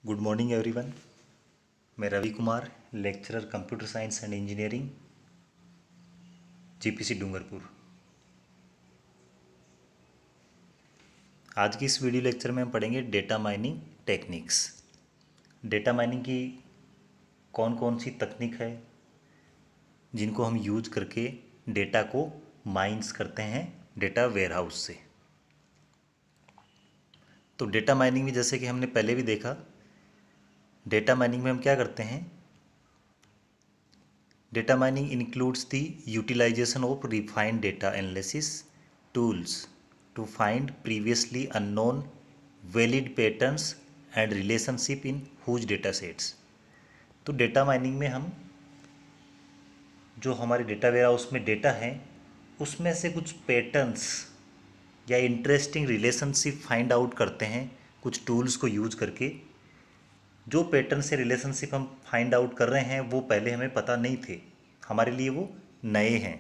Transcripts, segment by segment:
Good morning everyone. मैं Ravi Kumar, lecturer computer science and engineering, GPC Dungarpur. आज की इस वीडियो लेक्चर में हम पढ़ेंगे data mining techniques. Data mining की कौन कौन सी तकनीक है जिनको हम यूज करके डेटा को माइंस करते हैं डेटा वेयरहाउस से। तो डेटा माइनिंग में जैसे कि हमने पहले भी देखा, डेटा माइनिंग में हम क्या करते हैं, data mining includes the utilization of refined data analysis tools to find previously unknown valid patterns and relationship in huge data sets। तो डेटा माइनिंग में हम जो हमारे डेटा वेयरहाउस में डेटा है उसमें से कुछ पैटर्न्स या इंटरेस्टिंग रिलेशनशिप फाइंड आउट करते हैं कुछ टूल्स को यूज करके। जो पैटर्न से रिलेशनशिप हम फाइंड आउट कर रहे हैं वो पहले हमें पता नहीं थे, हमारे लिए वो नए हैं।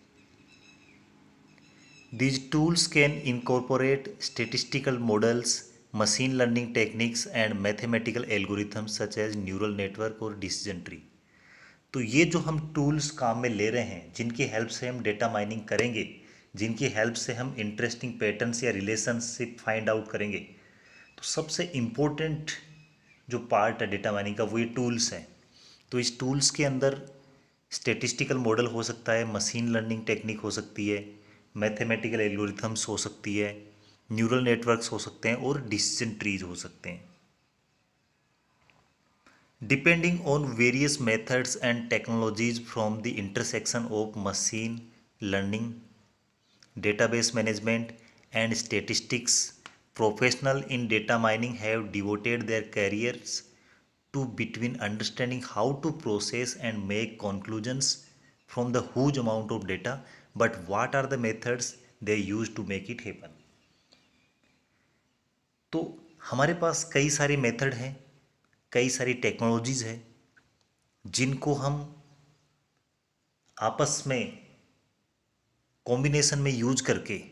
These tools can incorporate statistical models, machine learning techniques and mathematical algorithms such as neural network और decision tree। तो ये जो हम टूल्स काम में ले रहे हैं, जिनकी हेल्प से हम डेटा माइनिंग करेंगे, जिनकी हेल्प से हम इंटरेस्टिंग पैटर्न्स या रिलेशनशिप फाइंड आउट करेंगे, तो सबसे इम्पोर्टेंट जो पार्ट है डेटा माइनिंग का वो ये टूल्स हैं। तो इस टूल्स के अंदर स्टैटिस्टिकल मॉडल हो सकता है, मशीन लर्निंग टेक्निक हो सकती है, मैथमेटिकल एल्गोरिथम्स हो सकती है, न्यूरल नेटवर्क्स हो सकते हैं और डिसीजन ट्रीज हो सकते हैं। Depending on various methods and technologies from the intersection of machine learning, database management and statistics, professional in data mining have devoted their careers to between understanding how to process and make conclusions from the huge amount of data, but what are the methods they use to make it happen। तो हमारे पास कई सारे method हैं, कई सारी technologies हैं जिनको हम आपस में कॉम्बिनेशन में यूज करके,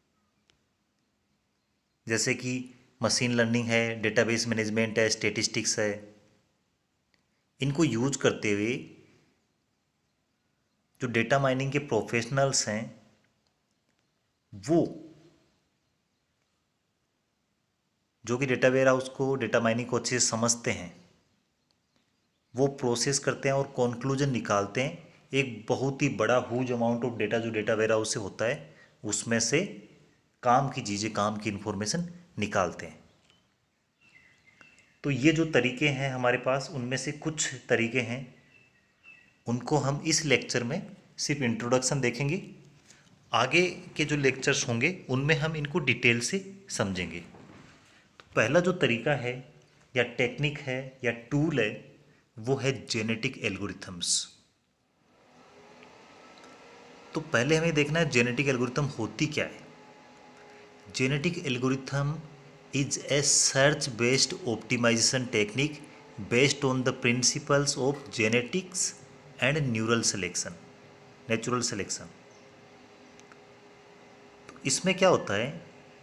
जैसे कि मशीन लर्निंग है, डेटाबेस मैनेजमेंट है, स्टैटिस्टिक्स है, इनको यूज करते हुए जो डेटा माइनिंग के प्रोफेशनल्स हैं वो जो कि डेटा वेयरहाउस को, डेटा माइनिंग को अच्छे से समझते हैं, वो प्रोसेस करते हैं और कंक्लूजन निकालते हैं। एक बहुत ही बड़ा ह्यूज अमाउंट ऑफ डेटा जो डेटा वेयरहाउस से होता है उसमें से काम की चीज़ें, काम की इंफॉर्मेशन निकालते हैं। तो ये जो तरीके हैं हमारे पास, उनमें से कुछ तरीके हैं, उनको हम इस लेक्चर में सिर्फ इंट्रोडक्शन देखेंगे। आगे के जो लेक्चर्स होंगे उनमें हम इनको डिटेल से समझेंगे। तो पहला जो तरीका है या टेक्निक है या टूल है वो है जेनेटिक एल्गोरिथम्स। तो पहले हमें देखना है जेनेटिक एल्गोरिथम होती क्या है। Genetic algorithm is a search based optimization technique based on the principles of genetics and natural selection। तो इसमें क्या होता है,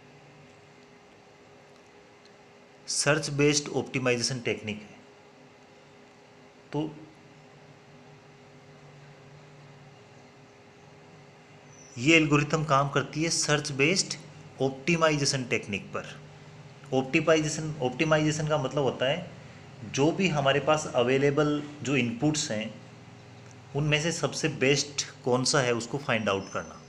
सर्च बेस्ड ऑप्टिमाइजेशन टेक्निक है। तो ये एल्गोरिथम काम करती है सर्च बेस्ड ऑप्टिमाइजेशन टेक्निक पर। ऑप्टिमाइजेशन का मतलब होता है जो भी हमारे पास अवेलेबल जो इनपुट्स हैं उनमें से सबसे बेस्ट कौन सा है उसको फाइंड आउट करना।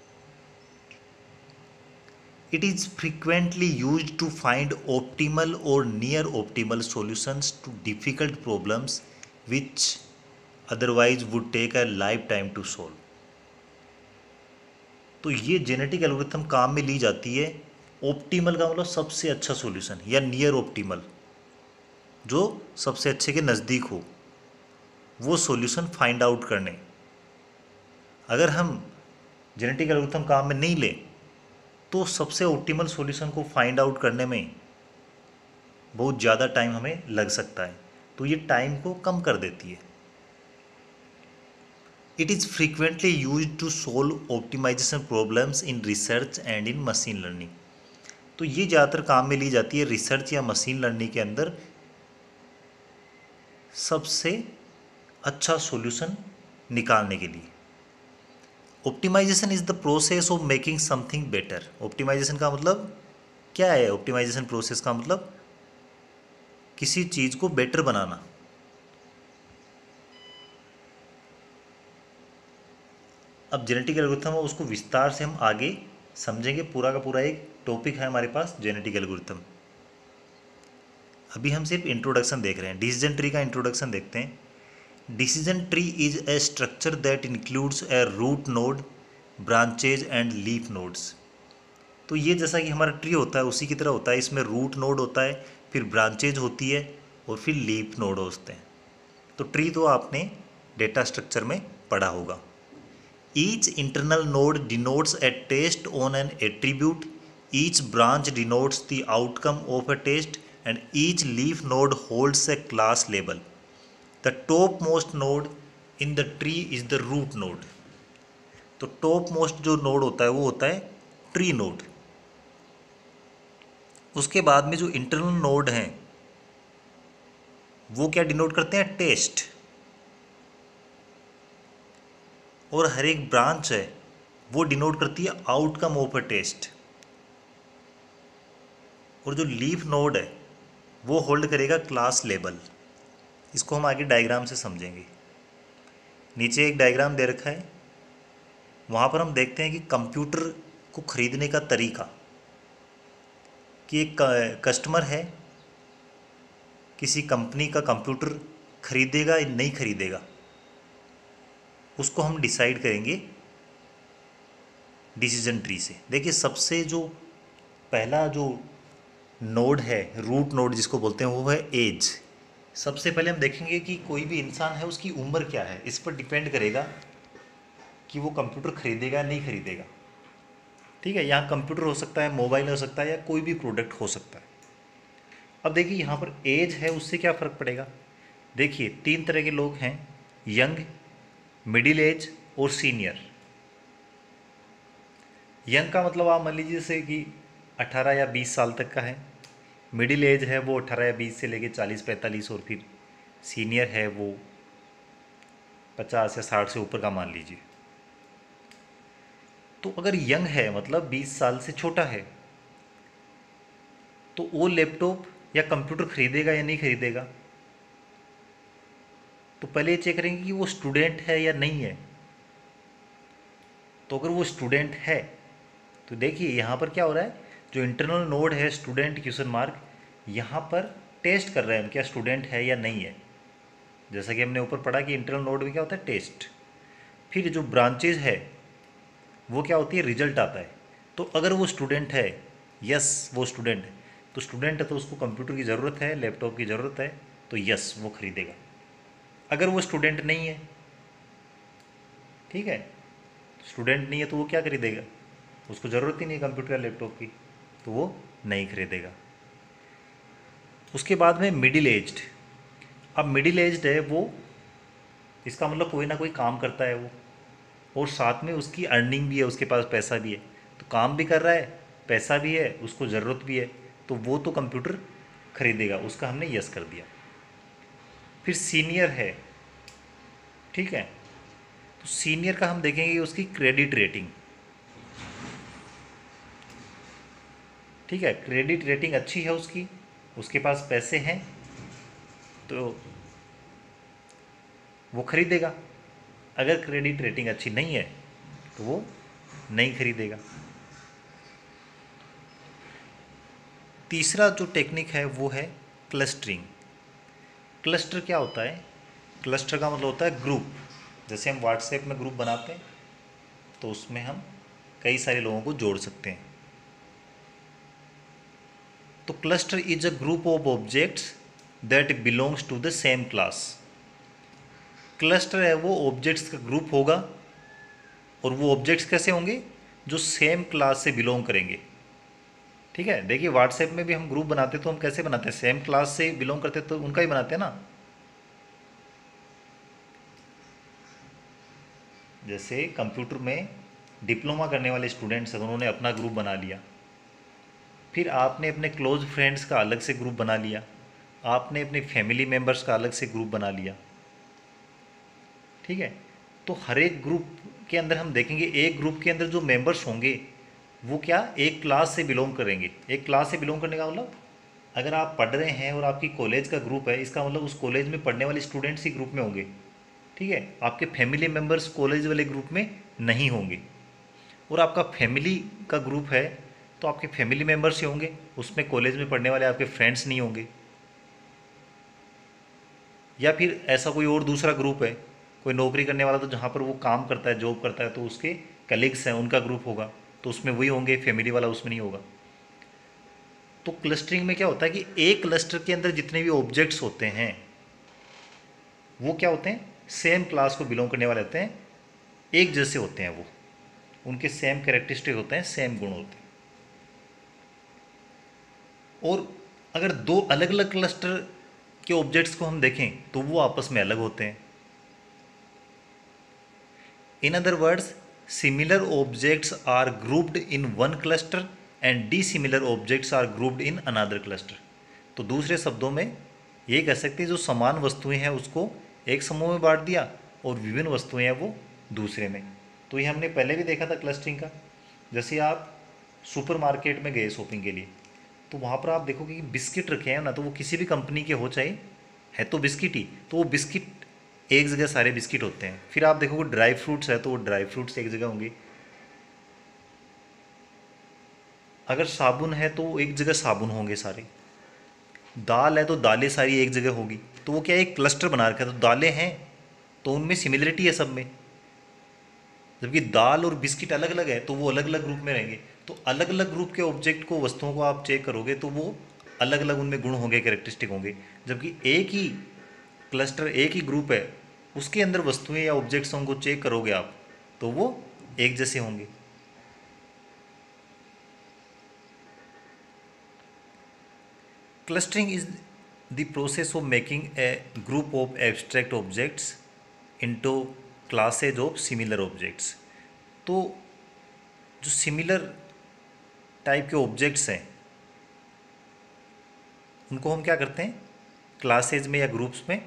It is frequently used to find optimal और near optimal solutions to difficult problems which otherwise would take a lifetime to solve. तो ये जेनेटिक एल्गोरिथम काम में ली जाती है। ऑप्टिमल का मतलब सबसे अच्छा सॉल्यूशन, या नियर ऑप्टिमल जो सबसे अच्छे के नज़दीक हो, वो सॉल्यूशन फाइंड आउट करने। अगर हम जेनेटिक एल्गोरिथम काम में नहीं लें तो सबसे ऑप्टिमल सॉल्यूशन को फाइंड आउट करने में बहुत ज़्यादा टाइम हमें लग सकता है, तो ये टाइम को कम कर देती है। It is frequently used to solve optimization problems in research and in machine learning. तो ये ज़्यादातर काम में ली जाती है रिसर्च या मशीन लर्निंग के अंदर, सबसे अच्छा सॉल्यूशन निकालने के लिए। Optimization is the process of making something better. Optimization का मतलब क्या है? ऑप्टिमाइजेशन प्रोसेस का मतलब किसी चीज़ को बेटर बनाना। अब जेनेटिक एल्गोरिथम है, उसको विस्तार से हम आगे समझेंगे। पूरा का पूरा एक टॉपिक है हमारे पास जेनेटिक एल्गोरिथम। अभी हम सिर्फ इंट्रोडक्शन देख रहे हैं। डिसीजन ट्री का इंट्रोडक्शन देखते हैं। Decision tree is a structure that includes a root node, branches and leaf nodes. तो ये जैसा कि हमारा ट्री होता है उसी की तरह होता है। इसमें रूट नोड होता है, फिर ब्रांचेज होती है और फिर लीफ नोड होते हैं। तो ट्री तो आपने डेटा स्ट्रक्चर में पढ़ा होगा। Each internal node denotes a test on an attribute, each branch denotes the outcome of a test and each leaf node holds a class label. The top most node in the tree is the root node. तो top most जो node होता है वो होता है tree node. उसके बाद में जो इंटरनल नोड हैं वो क्या डिनोट करते हैं? टेस्ट। और हर एक ब्रांच है वो डिनोट करती है आउटकम ऑफ ए टेस्ट। और जो लीफ नोड है वो होल्ड करेगा क्लास लेबल। इसको हम आगे डायग्राम से समझेंगे। नीचे एक डायग्राम दे रखा है, वहाँ पर हम देखते हैं कि कंप्यूटर को खरीदने का तरीका, कि एक कस्टमर है किसी कंपनी का कंप्यूटर खरीदेगा या नहीं खरीदेगा, उसको हम डिसाइड करेंगे डिसीजन ट्री से। देखिए सबसे जो पहला जो नोड है, रूट नोड जिसको बोलते हैं, वो है एज। सबसे पहले हम देखेंगे कि कोई भी इंसान है उसकी उम्र क्या है। इस पर डिपेंड करेगा कि वो कंप्यूटर खरीदेगा या नहीं खरीदेगा। ठीक है, यहाँ कंप्यूटर हो सकता है, मोबाइल हो सकता है, या कोई भी प्रोडक्ट हो सकता है। अब देखिए यहाँ पर एज है, उससे क्या फ़र्क पड़ेगा। देखिए 3 तरह के लोग हैं, यंग, मिडिल एज और सीनियर। यंग का मतलब आप मान लीजिए जैसे कि 18 या 20 साल तक का है। मिडिल एज है वो 18 या 20 से लेके 40-45, और फिर सीनियर है वो 50 या 60 से ऊपर का मान लीजिए। तो अगर यंग है मतलब 20 साल से छोटा है, तो वो लैपटॉप या कंप्यूटर खरीदेगा या नहीं खरीदेगा। तो पहले ये चेक करेंगे कि वो स्टूडेंट है या नहीं है। तो अगर वो स्टूडेंट है तो देखिए यहाँ पर क्या हो रहा है, जो इंटरनल नोड है स्टूडेंट क्वेश्चन मार्क, यहाँ पर टेस्ट कर रहे हैं हम क्या स्टूडेंट है या नहीं है। जैसा कि हमने ऊपर पढ़ा कि इंटरनल नोड में क्या होता है? टेस्ट। फिर जो ब्रांचेज है वो क्या होती है? रिजल्ट आता है। तो अगर वो स्टूडेंट है, यस वो स्टूडेंट है, तो स्टूडेंट है तो उसको कंप्यूटर की ज़रूरत है, लैपटॉप की ज़रूरत है, तो यस वो खरीदेगा। अगर वो स्टूडेंट नहीं है, ठीक है, स्टूडेंट नहीं है तो वो क्या खरीदेगा? उसको ज़रूरत ही नहीं है कंप्यूटर या लैपटॉप की, तो वो नहीं खरीदेगा। उसके बाद में मिडिल एज्ड। अब मिडिल एज्ड है वो, इसका मतलब कोई ना कोई काम करता है वो, और साथ में उसकी अर्निंग भी है, उसके पास पैसा भी है। तो काम भी कर रहा है, पैसा भी है, उसको ज़रूरत भी है, तो वो तो कंप्यूटर खरीदेगा। उसका हमने यस कर दिया। फिर सीनियर है, ठीक है, तो सीनियर का हम देखेंगे उसकी क्रेडिट रेटिंग। ठीक है, क्रेडिट रेटिंग अच्छी है उसकी, उसके पास पैसे हैं, तो वो खरीदेगा। अगर क्रेडिट रेटिंग अच्छी नहीं है तो वो नहीं खरीदेगा। तीसरा जो टेक्निक है वो है क्लस्टरिंग। क्लस्टर क्या होता है? क्लस्टर का मतलब होता है ग्रुप। जैसे हम व्हाट्सएप में ग्रुप बनाते हैं तो उसमें हम कई सारे लोगों को जोड़ सकते हैं। तो cluster is a group of objects that belongs to the same class. Cluster है वो ऑब्जेक्ट्स का ग्रुप होगा, और वो ऑब्जेक्ट्स कैसे होंगे? जो सेम क्लास से बिलोंग करेंगे। ठीक है, देखिए व्हाट्सएप में भी हम ग्रुप बनाते तो हम कैसे बनाते हैं? सेम क्लास से बिलोंग करते तो उनका ही बनाते हैं ना। जैसे कंप्यूटर में डिप्लोमा करने वाले स्टूडेंट्स हैं, उन्होंने अपना ग्रुप बना लिया, फिर आपने अपने क्लोज फ्रेंड्स का अलग से ग्रुप बना लिया, आपने अपने फैमिली मेम्बर्स का अलग से ग्रुप बना लिया, ठीक है। तो हर एक ग्रुप के अंदर हम देखेंगे, एक ग्रुप के अंदर जो मेंबर्स होंगे वो क्या एक क्लास से बिलोंग करेंगे। एक क्लास से बिलोंग करने का मतलब, अगर आप पढ़ रहे हैं और आपकी कॉलेज का ग्रुप है, इसका मतलब उस कॉलेज में पढ़ने वाले स्टूडेंट्स ही ग्रुप में होंगे, ठीक है। आपके फैमिली मेम्बर्स कॉलेज वाले ग्रुप में नहीं होंगे। और आपका फैमिली का ग्रुप है तो आपके फैमिली मेम्बर्स ही होंगे, उसमें कॉलेज में पढ़ने वाले आपके फ्रेंड्स नहीं होंगे। या फिर ऐसा कोई और दूसरा ग्रुप है, कोई नौकरी करने वाला, तो जहाँ पर वो काम करता है, जॉब करता है, तो उसके कलीग्स हैं, उनका ग्रुप होगा, तो उसमें वही होंगे, फैमिली वाला उसमें नहीं होगा। तो क्लस्टरिंग में क्या होता है कि एक क्लस्टर के अंदर जितने भी ऑब्जेक्ट्स होते हैं वो क्या होते हैं, सेम क्लास को बिलोंग करने वाले होते हैं, एक जैसे होते हैं, वो उनके सेम कैरेक्टरिस्टिक होते हैं, सेम गुण होते हैं। और अगर दो अलग अलग क्लस्टर के ऑब्जेक्ट्स को हम देखें तो वो आपस में अलग होते हैं। In other words, similar objects are grouped in one cluster and dissimilar objects are grouped in another cluster. तो दूसरे शब्दों में ये कह सकते हैं, जो समान वस्तुएं हैं उसको एक समूह में बांट दिया और विभिन्न वस्तुएं हैं वो दूसरे में। तो ये हमने पहले भी देखा था क्लस्टरिंग का। जैसे आप सुपरमार्केट में गए शॉपिंग के लिए, तो वहाँ पर आप देखोगे कि बिस्किट रखे हैं ना, तो वो किसी भी कंपनी के हो, चाहे है तो बिस्किट ही, तो वो बिस्किट एक जगह सारे बिस्किट होते हैं। फिर आप देखोगे ड्राई फ्रूट्स है तो वो ड्राई फ्रूट्स एक जगह होंगे। अगर साबुन है तो एक जगह साबुन होंगे सारे। दाल है तो दालें सारी एक जगह होगी। तो वो क्या एक क्लस्टर बना रखा है, तो दालें हैं तो उनमें सिमिलरिटी है सब में। जबकि दाल और बिस्किट अलग अलग है तो वो अलग अलग ग्रुप में रहेंगे। तो अलग अलग ग्रुप के ऑब्जेक्ट को, वस्तुओं को आप चेक करोगे तो वो अलग अलग उनमें गुण होंगे, कैरेक्टरिस्टिक होंगे। जबकि एक ही क्लस्टर, एक ही ग्रुप है, उसके अंदर वस्तुएं या ऑब्जेक्ट्स को चेक करोगे आप तो वो एक जैसे होंगे। Clustering is the process of making a group of abstract objects into classes of similar objects. तो जो सिमिलर टाइप के ऑब्जेक्ट्स हैं उनको हम क्या करते हैं, क्लासेज में या ग्रुप्स में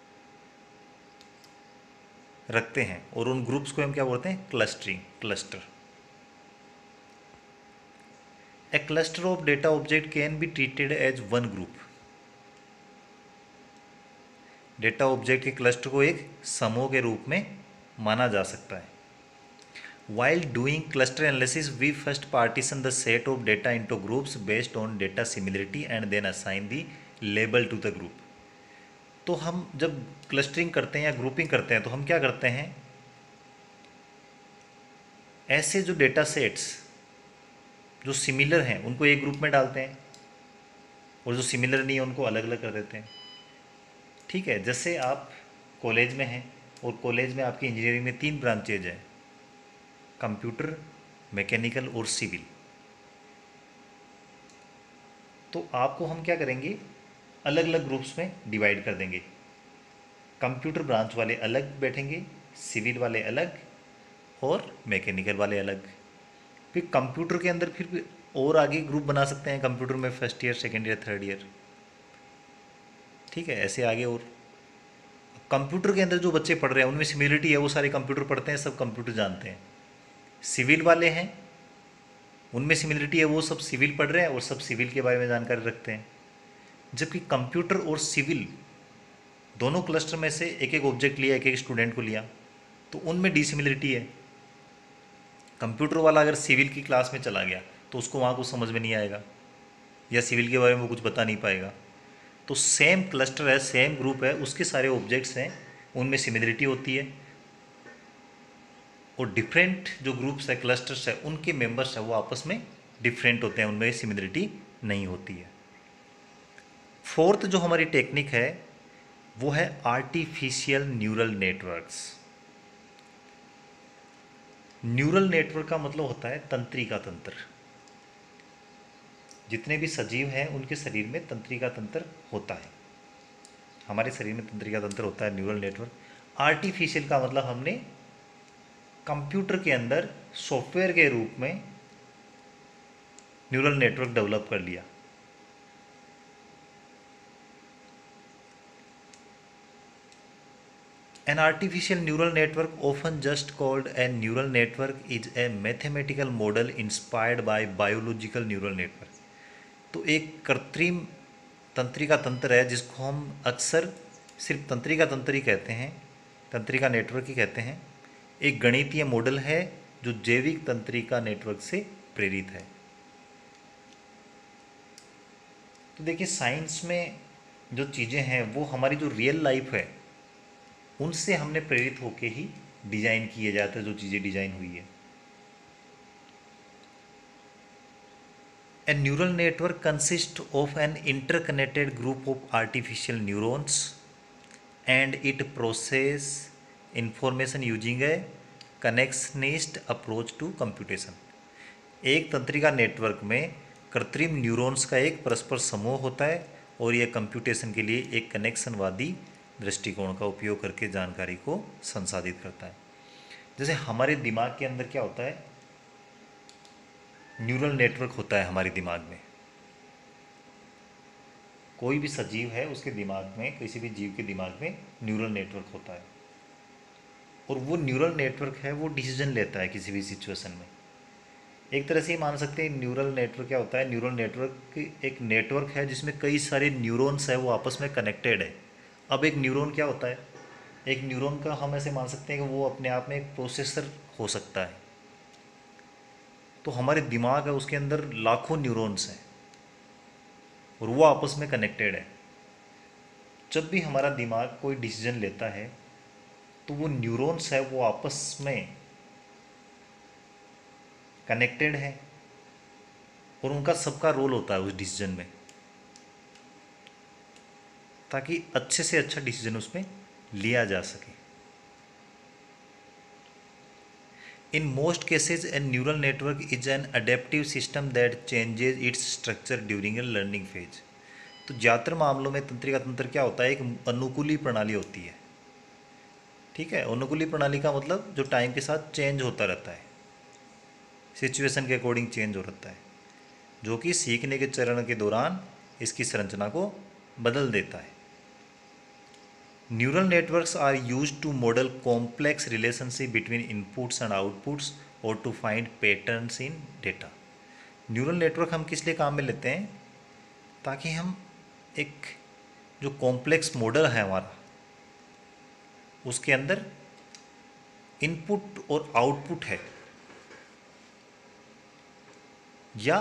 रखते हैं, और उन ग्रुप्स को हम क्या बोलते हैं, clustering, cluster. A cluster of data object can be treated as one group. Data object के क्लस्टर को एक समूह के रूप में माना जा सकता है। While doing cluster analysis, we first partition the set of data into groups based on data similarity and then assign the label to the group। तो हम जब क्लस्टरिंग करते हैं या ग्रुपिंग करते हैं तो हम क्या करते हैं, ऐसे जो डेटा सेट्स जो सिमिलर हैं उनको एक ग्रुप में डालते हैं और जो सिमिलर नहीं है उनको अलग अलग कर देते हैं, ठीक है। जैसे आप कॉलेज में हैं और कॉलेज में आपकी इंजीनियरिंग में 3 ब्रांचेज हैं, कंप्यूटर, मैकेनिकल और सिविल। तो आपको हम क्या करेंगे, अलग अलग ग्रुप्स में डिवाइड कर देंगे। कंप्यूटर ब्रांच वाले अलग बैठेंगे, सिविल वाले अलग और मैकेनिकल वाले अलग। फिर कंप्यूटर के अंदर फिर और आगे ग्रुप बना सकते हैं, कंप्यूटर में first year, second year, third year, ठीक है, ऐसे आगे। और कंप्यूटर के अंदर जो बच्चे पढ़ रहे हैं उनमें सिमिलरिटी है, वो सारे कंप्यूटर पढ़ते हैं, सब कंप्यूटर जानते हैं। सिविल वाले हैं उनमें सिमिलरिटी है, वो सब सिविल पढ़ रहे हैं और सब सिविल के बारे में जानकारी रखते हैं। जबकि कंप्यूटर और सिविल दोनों क्लस्टर में से एक एक ऑब्जेक्ट लिया, एक एक स्टूडेंट को लिया, तो उनमें डिसिमिलरिटी है। कंप्यूटर वाला अगर सिविल की क्लास में चला गया तो उसको वहाँ कुछ समझ में नहीं आएगा या सिविल के बारे में वो कुछ बता नहीं पाएगा। तो सेम क्लस्टर है, सेम ग्रुप है, उसके सारे ऑब्जेक्ट्स हैं, उनमें सिमिलरिटी होती है। और डिफरेंट जो ग्रुप्स है, क्लस्टर्स है, उनके मेंबर्स है वो आपस में डिफरेंट होते हैं, उनमें सिमिलरिटी नहीं होती है। फोर्थ जो हमारी टेक्निक है वो है artificial neural networks. Neural network का मतलब होता है तंत्रिका तंत्र। जितने भी सजीव हैं उनके शरीर में तंत्रिका तंत्र होता है, हमारे शरीर में तंत्रिका तंत्र होता है, न्यूरल नेटवर्क। आर्टिफिशियल का मतलब हमने कंप्यूटर के अंदर सॉफ्टवेयर के रूप में न्यूरल नेटवर्क डेवलप कर लिया। An artificial neural network, often just called a neural network, is a mathematical model inspired by biological neural network. तो एक कृत्रिम तंत्रिका तंत्र है जिसको हम अक्सर सिर्फ तंत्रिका तंत्र ही कहते हैं, तंत्रिका नेटवर्क ही कहते हैं। एक गणितीय मॉडल है जो जैविक तंत्रिका नेटवर्क से प्रेरित है। तो देखिए, साइंस में जो चीज़ें हैं वो हमारी जो रियल लाइफ है उनसे हमने प्रेरित होके ही डिज़ाइन किए जाते हैं, जो चीज़ें डिज़ाइन हुई है। A neural network consists of an interconnected group of artificial neurons and it processes information using a connectionist approach to computation. एक तंत्रिका नेटवर्क में कृत्रिम न्यूरॉन्स का एक परस्पर समूह होता है और यह कंप्यूटेशन के लिए एक कनेक्शनवादी दृष्टिकोण का उपयोग करके जानकारी को संसाधित करता है। जैसे हमारे दिमाग के अंदर क्या होता है, न्यूरल नेटवर्क होता है हमारे दिमाग में। कोई भी सजीव है उसके दिमाग में, किसी भी जीव के दिमाग में न्यूरल नेटवर्क होता है और वो न्यूरल नेटवर्क है वो डिसीजन लेता है किसी भी सिचुएशन में। एक तरह से ये मान सकते हैं न्यूरल नेटवर्क क्या होता है, न्यूरल नेटवर्क एक नेटवर्क है जिसमें कई सारे न्यूरॉन्स है वो आपस में कनेक्टेड है। अब एक न्यूरॉन क्या होता है, एक न्यूरॉन का हम ऐसे मान सकते हैं कि वो अपने आप में एक प्रोसेसर हो सकता है। तो हमारे दिमाग है उसके अंदर लाखों न्यूरॉन्स हैं और वो आपस में कनेक्टेड है। जब भी हमारा दिमाग कोई डिसीजन लेता है तो वो न्यूरॉन्स है वो आपस में कनेक्टेड है और उनका सबका रोल होता है उस डिसीजन में, ताकि अच्छे से अच्छा डिसीजन उसमें लिया जा सके। In most cases, a neural network is an adaptive system that changes its structure during a learning phase. तो ज़्यादातर मामलों में तंत्रिका तंत्र क्या होता है, एक अनुकूली प्रणाली होती है। ठीक है, अनुकूली प्रणाली का मतलब जो टाइम के साथ चेंज होता रहता है, सिचुएशन के अकॉर्डिंग चेंज हो रहता है, जो कि सीखने के चरण के दौरान इसकी संरचना को बदल देता है। Neural networks are used to model complex relationship between inputs and outputs or to find patterns in data. Neural network हम किस लिए काम में लेते हैं, ताकि हम एक जो कॉम्प्लेक्स मॉडल है हमारा उसके अंदर इनपुट और आउटपुट है या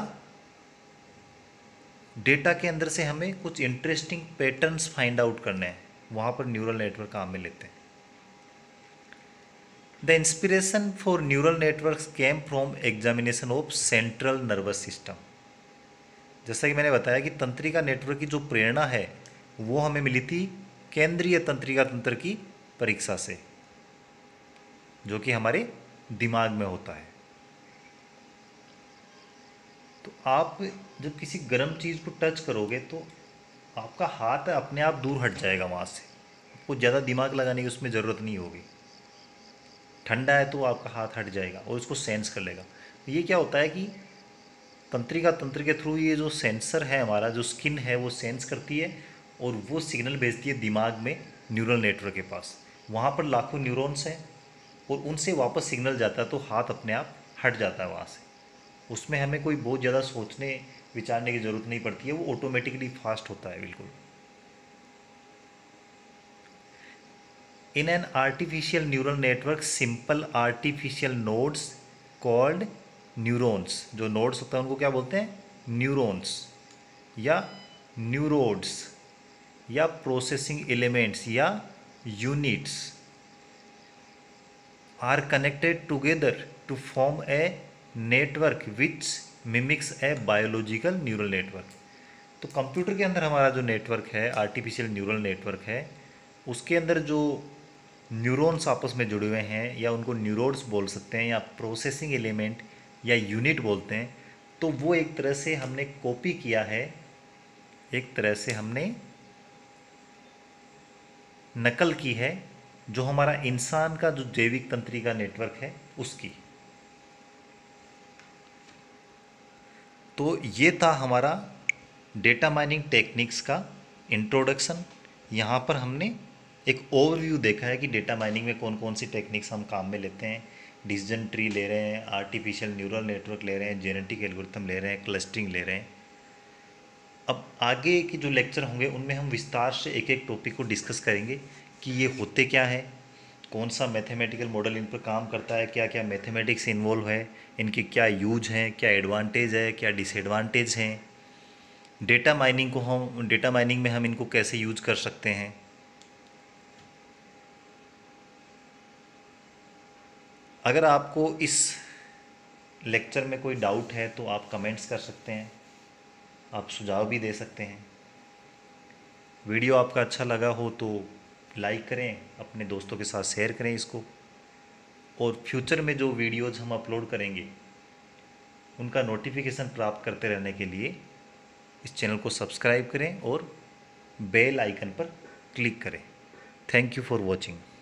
डेटा के अंदर से हमें कुछ इंटरेस्टिंग पैटर्न्स फाइंड आउट करने हैं, वहाँ पर न्यूरल नेटवर्क काम में लेते हैं। The inspiration for neural networks came from examination of central nervous system. जैसा कि मैंने बताया कि तंत्रिका नेटवर्क की जो प्रेरणा है वो हमें मिली थी केंद्रीय तंत्रिका तंत्र की परीक्षा से, जो कि हमारे दिमाग में होता है। तो आप जब किसी गर्म चीज़ को टच करोगे तो आपका हाथ अपने आप दूर हट जाएगा वहाँ से, आपको ज़्यादा दिमाग लगाने की उसमें ज़रूरत नहीं होगी। ठंडा है तो आपका हाथ हट जाएगा और उसको सेंस कर लेगा। ये क्या होता है कि तंत्रिका तंत्र के थ्रू ये जो सेंसर है हमारा, जो स्किन है वो सेंस करती है और वो सिग्नल भेजती है दिमाग में न्यूरल नेटवर्क के पास। वहाँ पर लाखों न्यूरॉन्स हैं और उनसे वापस सिग्नल जाता है तो हाथ अपने आप हट जाता है वहाँ से। उसमें हमें कोई बहुत ज़्यादा सोचने विचारने की ज़रूरत नहीं पड़ती है, वो ऑटोमेटिकली फास्ट होता है बिल्कुल। In an artificial neural network simple artificial nodes called neurons, जो नोड्स होता है उनको क्या बोलते हैं, न्यूरॉन्स या न्यूरोड्स या प्रोसेसिंग एलिमेंट्स या units are connected together to form a network which mimics a biological neural network. तो कंप्यूटर के अंदर हमारा जो नेटवर्क है, आर्टिफिशियल न्यूरल नेटवर्क है, उसके अंदर जो न्यूरॉन्स आपस में जुड़े हुए हैं या उनको न्यूरोड्स बोल सकते हैं या प्रोसेसिंग एलिमेंट या यूनिट बोलते हैं, तो वो एक तरह से हमने कॉपी किया है, एक तरह से हमने नकल की है जो हमारा इंसान का जो जैविक तंत्रिका नेटवर्क है उसकी। तो ये था हमारा डेटा माइनिंग टेक्निक्स का इंट्रोडक्शन। यहाँ पर हमने एक ओवरव्यू देखा है कि डेटा माइनिंग में कौन कौन सी टेक्निक्स हम काम में लेते हैं। डिसीजन ट्री ले रहे हैं, आर्टिफिशियल न्यूरल नेटवर्क ले रहे हैं, जेनेटिक एल्गोरिथम ले रहे हैं, क्लस्टरिंग ले रहे हैं। अब आगे के जो लेक्चर होंगे उनमें हम विस्तार से एक एक टॉपिक को डिस्कस करेंगे कि ये होते क्या है, कौन सा मैथमेटिकल मॉडल इन पर काम करता है, क्या क्या मैथमेटिक्स इन्वॉल्व है, इनके क्या यूज हैं, क्या एडवांटेज है, क्या डिसएडवांटेज हैं, डेटा माइनिंग में हम इनको कैसे यूज कर सकते हैं। अगर आपको इस लेक्चर में कोई डाउट है तो आप कमेंट्स कर सकते हैं, आप सुझाव भी दे सकते हैं। वीडियो आपका अच्छा लगा हो तो लाइक करें, अपने दोस्तों के साथ शेयर करें इसको, और फ्यूचर में जो वीडियोज़ हम अपलोड करेंगे उनका नोटिफिकेशन प्राप्त करते रहने के लिए इस चैनल को सब्सक्राइब करें और बेल आइकन पर क्लिक करें। Thank you for watching.